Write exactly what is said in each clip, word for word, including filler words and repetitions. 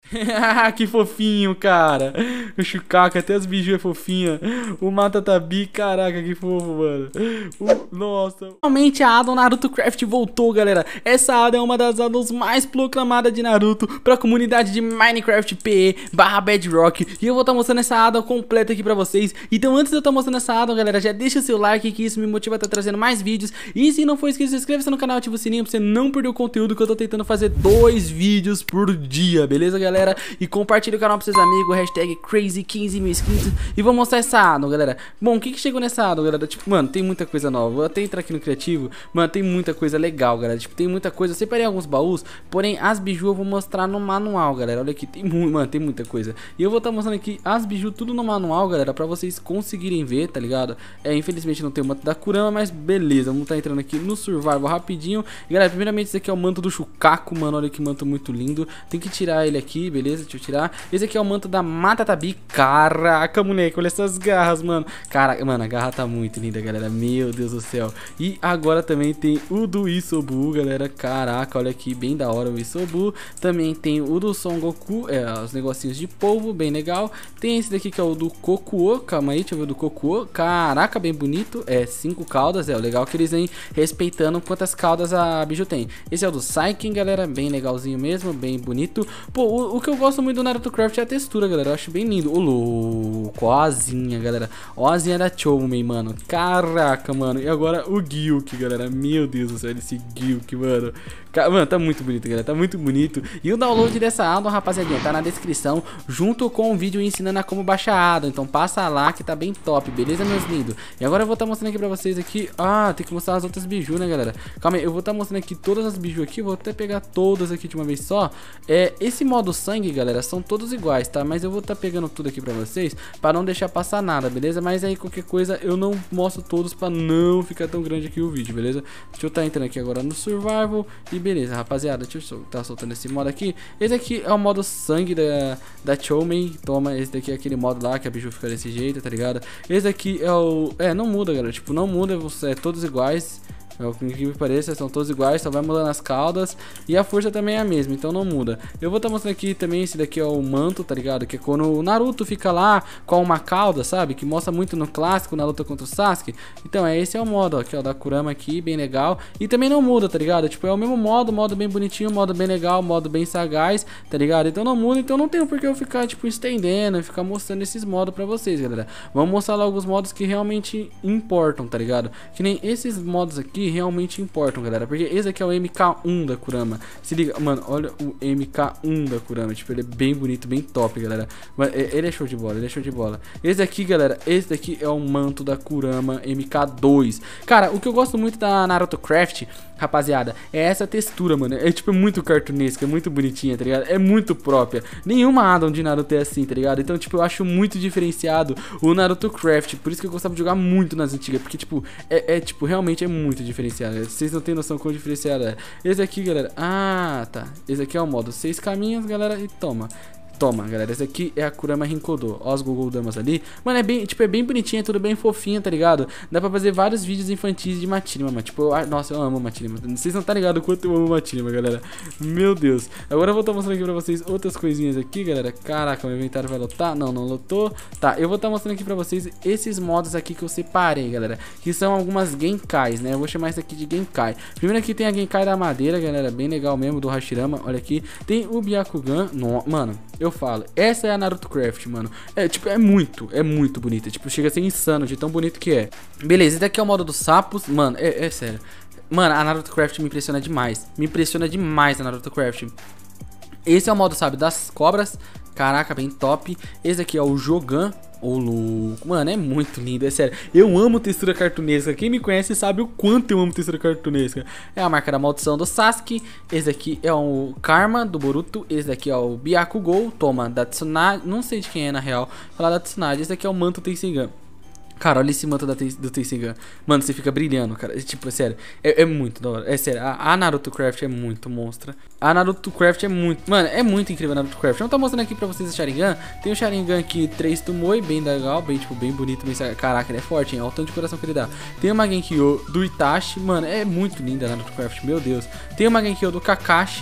Que fofinho, cara. O Shukaku, até as biju é fofinha. O Matatabi, caraca, que fofo, mano. O... Nossa. Realmente a Addon Naruto Craft voltou, galera. Essa Addon é uma das addons mais proclamadas de Naruto pra comunidade de Minecraft P E barra Bedrock. E eu vou estar mostrando essa Addon completa aqui pra vocês. Então antes de eu estar mostrando essa Addon, galera, já deixa o seu like, que isso me motiva a estar trazendo mais vídeos. E se não for inscrito, se inscreva-se no canal, ativa o sininho pra você não perder o conteúdo, que eu tô tentando fazer dois vídeos por dia, beleza, galera? E compartilha o canal pros seus amigos, hashtag crazy quinze mil inscritos. E vou mostrar essa Addon, galera. Bom, o que que chegou nessa Addon, galera? Tipo, mano, tem muita coisa nova. Vou até entrar aqui no criativo. Mano, tem muita coisa legal, galera. Tipo, tem muita coisa. Eu separei alguns baús, porém as biju eu vou mostrar no manual, galera. Olha aqui, tem muito, mano, tem muita coisa. E eu vou estar tá mostrando aqui as biju tudo no manual, galera, pra vocês conseguirem ver, tá ligado? É, infelizmente não tem o manto da Kurama, mas beleza. Vamos estar tá entrando aqui no survival rapidinho. E, galera, primeiramente esse aqui é o manto do Shukaku, mano. Olha que manto muito lindo. Tem que tirar ele aqui, beleza? Deixa eu tirar. Esse aqui é o manto da Matatabi. Caraca, moleque, olha essas garras, mano. Caraca, mano, a garra tá muito linda, galera. Meu Deus do céu. E agora também tem o do Isobu, galera. Caraca, olha aqui, bem da hora o Isobu. Também tem o do Son Goku, é, os negocinhos de polvo, bem legal. Tem esse daqui que é o do Kokuo. Calma aí, deixa eu ver o do Kokuo. Caraca, bem bonito. É, cinco caudas. É, o legal que eles vêm respeitando quantas caudas a biju tem. Esse é o do Saiken, galera. Bem legalzinho mesmo, bem bonito. Pô, o, o que eu gosto muito do Naruto Craft é a textura, galera. Eu acho bem lindo. Ô, louco. Ó a asinha, galera. Ó a asinha da Choumei, mano. Caraca, mano. E agora o Gyuki, galera. Meu Deus do céu, esse Gyuki, mano. Mano, tá muito bonito, galera. Tá muito bonito. E o download dessa Addon, rapaziadinha, tá na descrição, junto com o vídeo ensinando a como baixar a Addon. Então passa lá que tá bem top, beleza, meus lindos? E agora eu vou estar tá mostrando aqui pra vocês aqui. Ah, tem que mostrar as outras biju, né, galera? Calma aí, eu vou estar tá mostrando aqui todas as biju aqui. Vou até pegar todas aqui de uma vez só. É, esse modo sangue, galera, são todos iguais, tá? Mas eu vou estar tá pegando tudo aqui pra vocês, pra não deixar passar nada, beleza? Mas aí qualquer coisa eu não mostro todos pra não ficar tão grande aqui o vídeo, beleza? Deixa eu estar tá entrando aqui agora no survival. E beleza, rapaziada, deixa eu estar tá soltando esse modo aqui. Esse aqui é o modo sangue da, da Choumei. Toma, esse daqui é aquele modo lá que a biju fica desse jeito, tá ligado? Esse aqui é o... É, não muda, galera, tipo, não muda, você é todos iguais. É o que me pareça, são todos iguais, só vai mudando as caudas. E a força também é a mesma, então não muda. Eu vou estar tá mostrando aqui também, esse daqui é o manto, tá ligado? Que é quando o Naruto fica lá com uma cauda, sabe? Que mostra muito no clássico, na luta contra o Sasuke. Então, é esse é o modo, ó, que é o da Kurama aqui, bem legal. E também não muda, tá ligado? Tipo, é o mesmo modo, modo bem bonitinho, modo bem legal, modo bem sagaz, tá ligado? Então não muda, então não tem por que eu ficar, tipo, estendendo e ficar mostrando esses modos pra vocês, galera. Vamos mostrar logo os modos que realmente importam, tá ligado? Que nem esses modos aqui realmente importam, galera, porque esse aqui é o M K um da Kurama. Se liga, mano, olha o M K um da Kurama, tipo, ele é bem bonito, bem top, galera. Mano, ele é show de bola, ele é show de bola. Esse aqui, galera, esse daqui é o manto da Kurama M K dois. Cara, o que eu gosto muito da Naruto Craft, rapaziada, é essa textura, mano. É tipo muito cartunesca, é muito bonitinha, tá ligado? É muito própria. Nenhuma Addon de Naruto é assim, tá ligado? Então, tipo, eu acho muito diferenciado o Naruto Craft. Por isso que eu gostava de jogar muito nas antigas, porque, tipo, é, é tipo, realmente é muito diferenciado. Vocês não tem noção quão diferenciado é. Esse aqui, galera. Ah, tá. Esse aqui é o modo seis caminhos, galera. E toma. Toma, galera, esse aqui é a Kurama Rinkodo. Ó os Google Damas ali. Mano, é bem, tipo, é bem bonitinha, é tudo bem fofinho, tá ligado? Dá pra fazer vários vídeos infantis de Machinima, mano. Tipo, eu, nossa, eu amo Machinima. Vocês não tá ligado o quanto eu amo Machinima, galera. Meu Deus. Agora eu vou estar mostrando aqui pra vocês outras coisinhas aqui, galera. Caraca, meu inventário vai lotar? Não, não lotou. Tá, eu vou estar mostrando aqui pra vocês esses modos aqui que eu separei, galera. Que são algumas Genkais, né? Eu vou chamar isso aqui de Genkai. Primeiro aqui tem a Genkai da madeira, galera. Bem legal mesmo, do Hashirama. Olha aqui. Tem o Byakugan. No, mano, eu falo, essa é a Naruto Craft, mano. É, tipo, é muito, é muito bonita. Tipo, chega a ser insano de tão bonito que é. Beleza, esse daqui é o modo dos sapos. Mano, é, é sério. Mano, a Naruto Craft me impressiona demais. Me impressiona demais a Naruto Craft. Esse é o modo, sabe, das cobras. Caraca, bem top. Esse aqui é o Jogan. Ô, louco, mano, é muito lindo, é sério. Eu amo textura cartunesca. Quem me conhece sabe o quanto eu amo textura cartunesca. É a marca da maldição do Sasuke. Esse aqui é o Karma do Boruto. Esse aqui é o Byakugou. Toma, da Tsunade. Não sei de quem é na real. Falar da Tsunade. Esse aqui é o Manto Tenshinhan. Cara, olha esse manto da do Tenshinhan. Mano, você fica brilhando, cara. Tipo, é sério. É, é muito da hora. É sério. A, a Naruto Craft é muito monstra. A Naruto Craft é muito... Mano, é muito incrível a Naruto Craft. Eu não tô mostrando aqui pra vocês o Sharingan. Tem o Sharingan aqui, três Tomoe. Bem legal. Bem, tipo, bem bonito. Bem... Caraca, ele é forte, hein? Olha o tanto de coração que ele dá. Tem uma Genkyo do Itachi. Mano, é muito linda a Naruto Craft. Meu Deus. Tem uma Genkyo do Kakashi.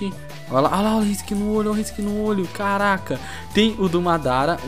Olha lá, olha lá, o risque no olho, o risque no olho, caraca. Tem o do Madara,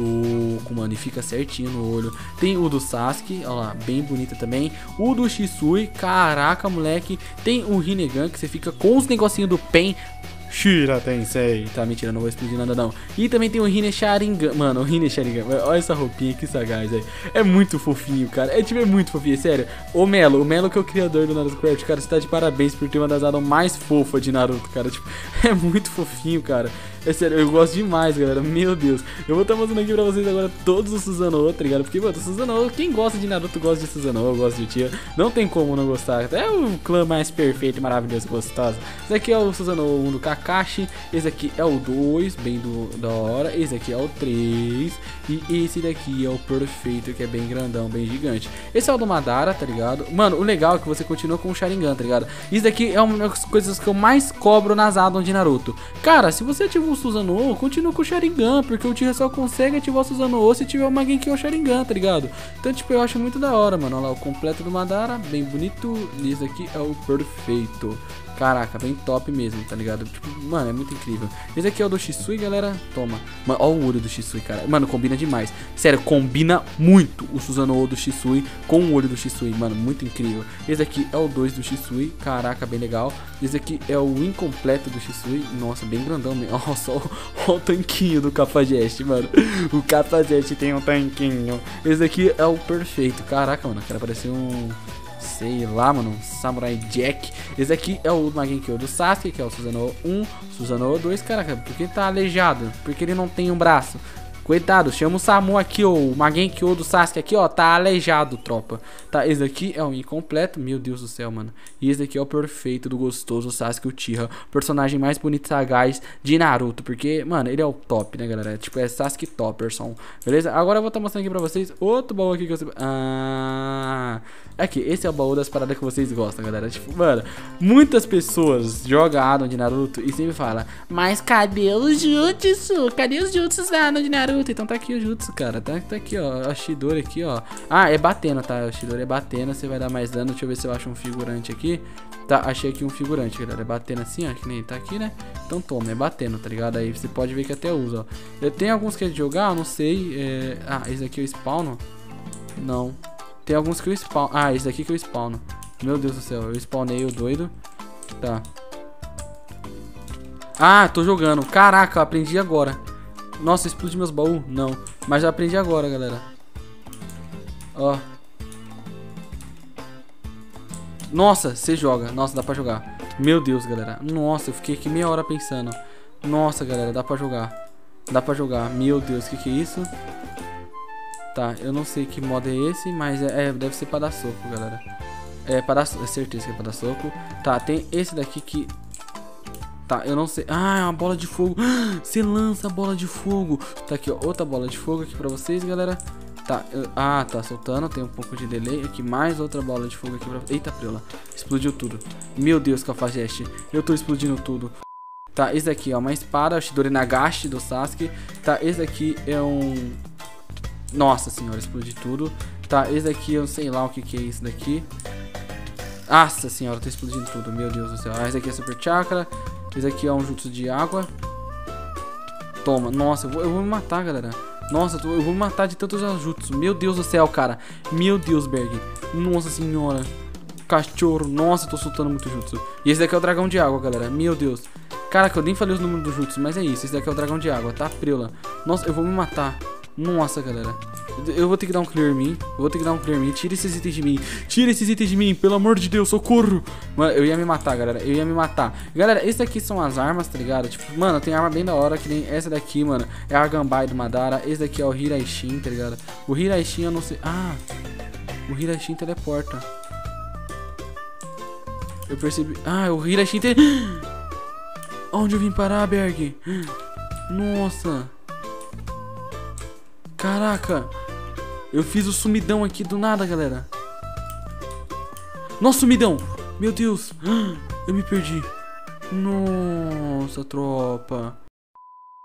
o louco, mano, e fica certinho no olho. Tem o do Sasuke, olha lá, bem bonita também. O do Shisui, caraca, moleque. Tem o Rinnegan, que você fica com os negocinhos do Pen. Shira Tensei. Tá, mentira, não vou explodir nada não. E também tem o Rinne Sharingan. Mano, o Rinne Sharingan. Olha essa roupinha, que sagaz, velho. É muito fofinho, cara. É tipo, é muito fofinho, é sério. O Melo, o Melo que é o criador do Naruto Craft, cara, você tá de parabéns por ter uma das addons mais fofas de Naruto, cara. Tipo, é muito fofinho, cara. É sério, eu gosto demais, galera. Meu Deus. Eu vou estar mostrando aqui pra vocês agora todos os Susanoo, tá ligado? Porque, mano, Susanoo, quem gosta de Naruto gosta de Susanoo, eu gosto de Uchiha. Não tem como não gostar. É o clã mais perfeito e maravilhoso, gostoso. Esse aqui é o Susanoo um do Kakashi. Esse aqui é o dois, bem do, da hora. Esse aqui é o três. E esse daqui é o perfeito, que é bem grandão, bem gigante. Esse é o do Madara, tá ligado? Mano, o legal é que você continua com o Sharingan, tá ligado? Isso daqui é uma das coisas que eu mais cobro nas addons de Naruto. Cara, se você ativar o Susanoo, continua com o Sharingan, porque o Uchiha só consegue ativar o Susanoo se tiver uma Genki ou Sharingan, tá ligado? Então, tipo, eu acho muito da hora, mano. Olha lá, o completo do Madara, bem bonito. E esse aqui é o perfeito. Caraca, bem top mesmo, tá ligado? Tipo, mano, é muito incrível. Esse aqui é o do Shisui, galera. Toma. Mano, ó o olho do Shisui, cara. Mano, combina demais. Sério, combina muito o Susanoo do Shisui com o olho do Shisui. Mano, muito incrível. Esse aqui é o dois do Shisui. Caraca, bem legal. Esse aqui é o incompleto do Shisui. Nossa, bem grandão mesmo. Nossa, ó, ó o tanquinho do Cafajeste, mano. O Cafajeste tem um tanquinho. Esse aqui é o perfeito. Caraca, mano, cara, parece um... sei lá, mano, Samurai Jack. Esse aqui é o Magenkyo do Sasuke, que é o Susanoo um, Susanoo dois, caraca, porque ele tá aleijado, porque ele não tem um braço. Coitado, chama o Samu aqui, ó, o Magenkyo do Sasuke aqui, ó, tá aleijado, tropa. Tá, esse aqui é o incompleto, meu Deus do céu, mano. E esse aqui é o perfeito do gostoso Sasuke Uchiha, personagem mais bonito e sagaz de Naruto, porque, mano, ele é o top, né, galera? Tipo, é Sasuke Topperson, beleza? Agora eu vou estar tá mostrando aqui pra vocês outro baú aqui que você... Ah... Aqui, esse é o baú das paradas que vocês gostam, galera. Tipo, mano, muitas pessoas jogam a addon de Naruto e sempre falam: mas cadê o Jutsu? Cadê os Jutsus da addon de Naruto? Então tá aqui o Jutsu, cara. Tá, tá aqui, ó. A Chidori aqui, ó. Ah, é batendo, tá? A Chidori é batendo. Você vai dar mais dano. Deixa eu ver se eu acho um figurante aqui. Tá, achei aqui um figurante, galera. É batendo assim, ó. Que nem tá aqui, né? Então toma, é batendo, tá ligado? Aí você pode ver que até usa, ó. Eu tenho alguns que é de jogar, eu não sei. É... Ah, esse aqui eu spawno? Não. Tem alguns que eu spawno. Ah, esse aqui que eu spawno. Meu Deus do céu, eu spawnei o doido. Tá. Ah, tô jogando. Caraca, eu aprendi agora. Nossa, explodi meus baús? Não. Mas já aprendi agora, galera. Ó. Nossa, você joga. Nossa, dá pra jogar. Meu Deus, galera. Nossa, eu fiquei aqui meia hora pensando. Nossa, galera, dá pra jogar. Dá pra jogar. Meu Deus, o que que é isso? Tá, eu não sei que modo é esse, mas é, é deve ser pra dar soco, galera. É pra dar soco, é certeza que é pra dar soco. Tá, tem esse daqui que... Tá, eu não sei. Ah, é uma bola de fogo. Você lança a bola de fogo. Tá aqui, ó, outra bola de fogo aqui pra vocês, galera. Tá, eu... ah, tá soltando, tem um pouco de delay. Aqui, mais outra bola de fogo aqui pra... Eita, preula, explodiu tudo. Meu Deus, Cafajeste, eu tô explodindo tudo. Tá, esse daqui, ó, uma espada, o Chidori Nagashi do Sasuke. Tá, esse aqui é um... Nossa senhora, explodi tudo. Tá, esse daqui eu sei lá o que que é isso daqui. Nossa senhora, tá explodindo tudo, meu Deus do céu. Ah, esse aqui é Super Chakra. Esse aqui é um jutsu de água. Toma, nossa, eu vou, eu vou me matar, galera. Nossa, eu vou me matar de tantos jutsu. Meu Deus do céu, cara. Meu Deus, Berg. Nossa senhora. Cachorro, nossa, eu tô soltando muito jutsu. E esse daqui é o dragão de água, galera. Meu Deus. Caraca, eu nem falei os números do jutsu, mas é isso. Esse daqui é o dragão de água, tá? Preula. Nossa, eu vou me matar. Nossa, galera. Eu vou ter que dar um clear me. Eu vou ter que dar um clear me. Tira esses itens de mim. Tira esses itens de mim. Pelo amor de Deus, socorro. Mano, eu ia me matar, galera. Eu ia me matar. Galera, esses aqui são as armas, tá ligado? Tipo, mano, tem arma bem da hora. Que nem essa daqui, mano. É a Gambai do Madara. Esse daqui é o Hiraishin, tá ligado? O Hiraishin eu não sei. Ah, o Hiraishin teleporta. Eu percebi. Ah, o Hiraishin te... Onde eu vim parar, Berg? Nossa. Caraca, eu fiz o sumidão aqui do nada, galera. Nossa, sumidão. Meu Deus, eu me perdi. Nossa, tropa.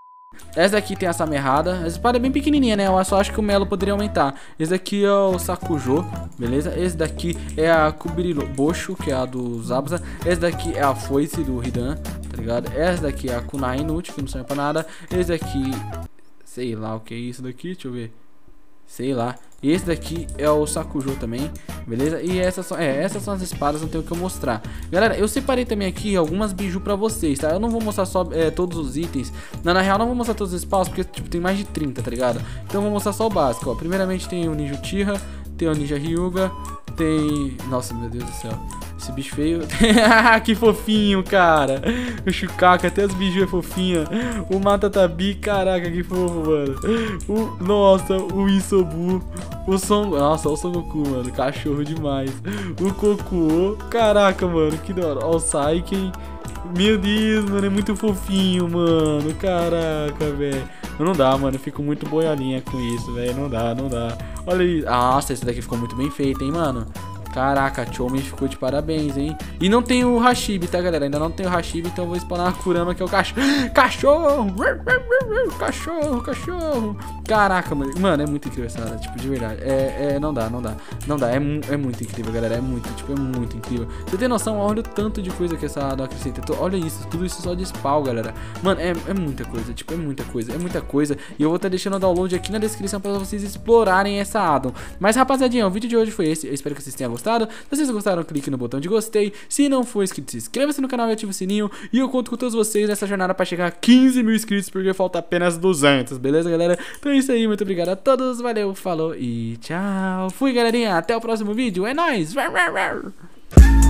Essa daqui tem essa amerrada. Essa espada é bem pequenininha, né? Eu só acho que o Melo poderia aumentar. Esse daqui é o Sakujo, beleza? Esse daqui é a Kubiribosho, que é a do Zabuza. Esse daqui é a foice do Hidan, tá ligado? Essa daqui é a Kunai inútil, que não serve pra nada. Esse daqui, sei lá o que é isso daqui, deixa eu ver. Sei lá. Esse daqui é o Sakujo também, beleza? E essas são, é, essas são as espadas, não tenho o que eu mostrar. Galera, eu separei também aqui algumas biju pra vocês, tá? Eu não vou mostrar só é, todos os itens. Na, na real, não vou mostrar todos os espaços, porque tipo, tem mais de trinta, tá ligado? Então eu vou mostrar só o básico, ó. Primeiramente tem o Ninja Uchiha, tem o Ninja Hyuga, tem... Nossa, meu Deus do céu. Esse bicho feio. Que fofinho, cara. O Shukaku, até as biju é fofinha. O Matatabi, caraca, que fofo, mano. O... Nossa, o Isobu. O Son... Nossa, o Son Goku, mano. Cachorro demais. O Kokuo. Caraca, mano, que da hora. Ó, o Saiken. Meu Deus, mano, é muito fofinho, mano. Caraca, velho. Não dá, mano, eu fico muito boiolinha com isso, velho. Não dá, não dá. Olha isso. Nossa, esse daqui ficou muito bem feito, hein, mano. Caraca, a Choumi ficou de parabéns, hein. E não tem o Hashibi, tá, galera? Ainda não tem o Hashibi, então eu vou spawnar a Kurama, que é o cachorro. Cachorro! Cachorro, cachorro! Caraca, mano. Mano, é muito incrível essa área, tipo, de verdade. É, é, não dá, não dá. Não dá, é, é muito incrível, galera. É muito, tipo, é muito incrível. Você tem noção? Olha o tanto de coisa que essa área acrescenta. Olha isso, tudo isso só de spawn, galera. Mano, é, é muita coisa, tipo, é muita coisa, é muita coisa. E eu vou estar deixando o download aqui na descrição pra vocês explorarem essa addon. Mas, rapaziadinha, o vídeo de hoje foi esse. Eu espero que vocês tenham gostado. Se vocês gostaram, clique no botão de gostei. Se não for inscrito, se inscreva-se no canal e ative o sininho. E eu conto com todos vocês nessa jornada pra chegar a quinze mil inscritos, porque falta apenas duzentos, beleza, galera? Então é isso aí, muito obrigado a todos, valeu, falou e tchau. Fui, galerinha, até o próximo vídeo, é nóis!